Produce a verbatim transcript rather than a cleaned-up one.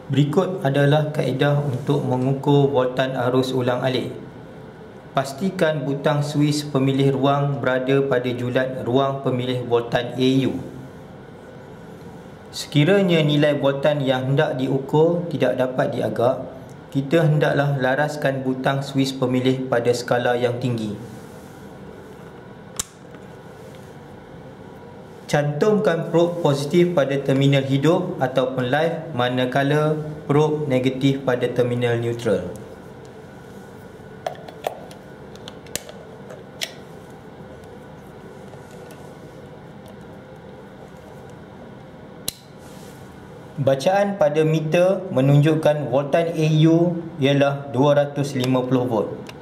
Berikut adalah kaedah untuk mengukur voltan arus ulang-alik. Pastikan butang suis pemilih ruang berada pada julat ruang pemilih voltan A U. Sekiranya nilai voltan yang hendak diukur tidak dapat diagak, kita hendaklah laraskan butang suis pemilih pada skala yang tinggi. Cantumkan probe positif pada terminal hidup ataupun live, manakala probe negatif pada terminal neutral. Bacaan pada meter menunjukkan voltan A U ialah dua ratus lima puluh volt.